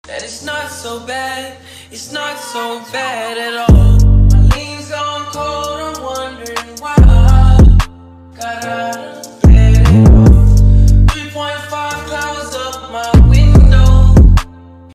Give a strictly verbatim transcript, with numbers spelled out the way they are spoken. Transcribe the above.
that it's not so bad, it's not so bad at all.